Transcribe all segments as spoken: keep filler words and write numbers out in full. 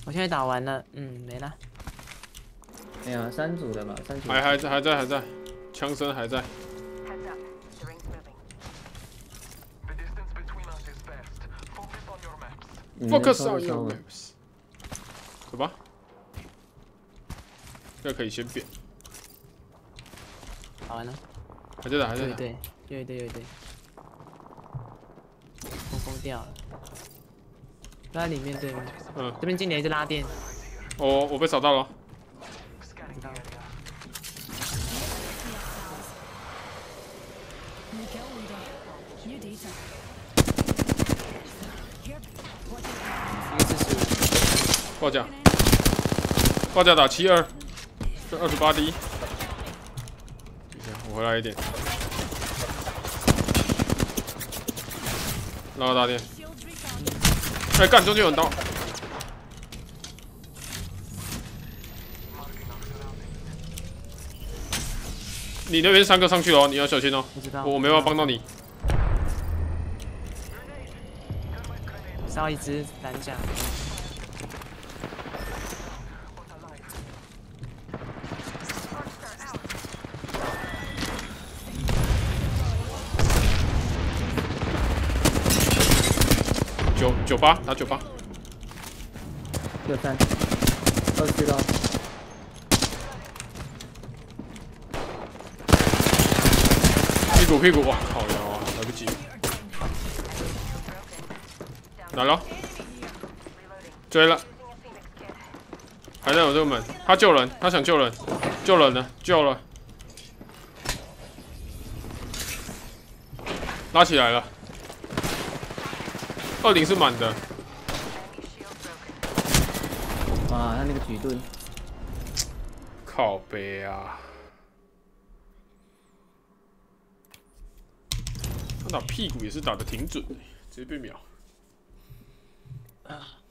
我现在打完了，嗯，没了。 没有三组的吧？三组。 还还在还在还在，枪声还在。Focus on your maps。走吧，这可以先变。 打完了。 还在打，还在打。 对对，有一队有一队。疯疯掉了。都在里面对吗？ 嗯。 这边进来一只拉电。 我我被扫到了。 知道。一个是十五。 报价。报价打七二，这二十八 D。等一下，我回来一点。拉个大电。哎，干，中间有人刀。你那边三个上去了，你要小心哦。 不知道。 我没办法帮到你。 烧一只蓝甲。 九九八打九八。 六三。二十刀。 屁股屁股，哇靠腰啊，来不及。来了，追了，还在有这个门，他救人，他想救人，救人了，救了，拉起来了，二零是满的。 哇，他那个举盾， 靠北啊！他打屁股也是打得挺准的，直接被秒。啊！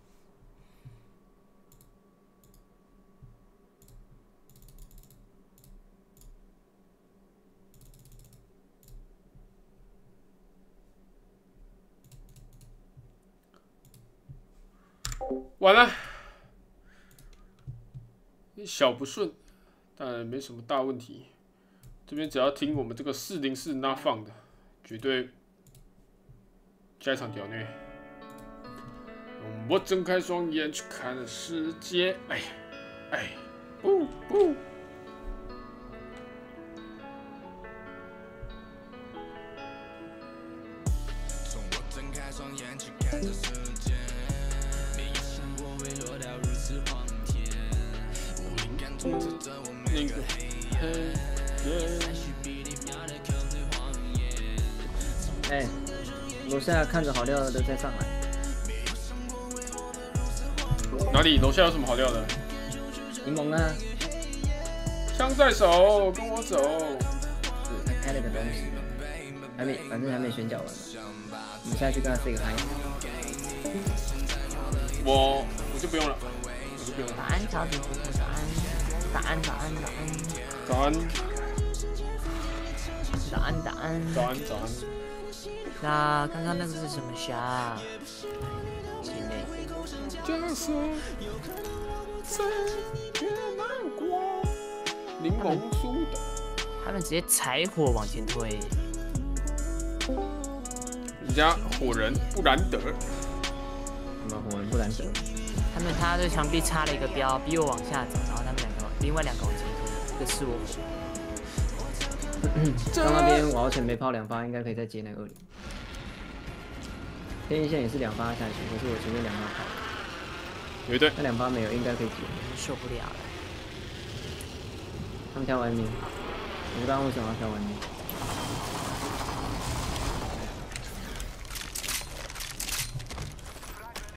完了，小不顺，但没什么大问题。这边只要听我们这个四零四那放的，绝对下一场屌虐。我睁开双眼去看世界，哎，哎，不不。从我睁开双眼去看这世界，没有想过会落到如此荒天。无力感充斥着我每个黑夜，思绪比你秒的口对谎言。 哎，楼下看着好料的再上来。 哪里？楼下有什么好料的？ 柠檬啊！ 枪在手，跟我走。 是他开了个东西，还没，反正还没选角完。我们下去跟他 say 个 hi。 我我就不用了，我就不用了。 早安，早点早安，早安，早安，早安， 早安， 早安，早安， 早安，早安。 那刚刚那个是什么虾？姐妹。 角色在越南国，柠檬苏的。 他们直接踩火往前推。 人家火人布兰德。 什么火人布兰德？ 他们他对墙壁插了一个标，逼我往下走，然后他们两个另外两个往前推，一个是我。 到那边我要前没抛两发，应该可以再接那个二零。天一线也是两发下去，可是我前面两发跑。 有一队。 那两发没有，应该可以接。 受不了了。 他们跳外面，我不知道为什么要跳外面。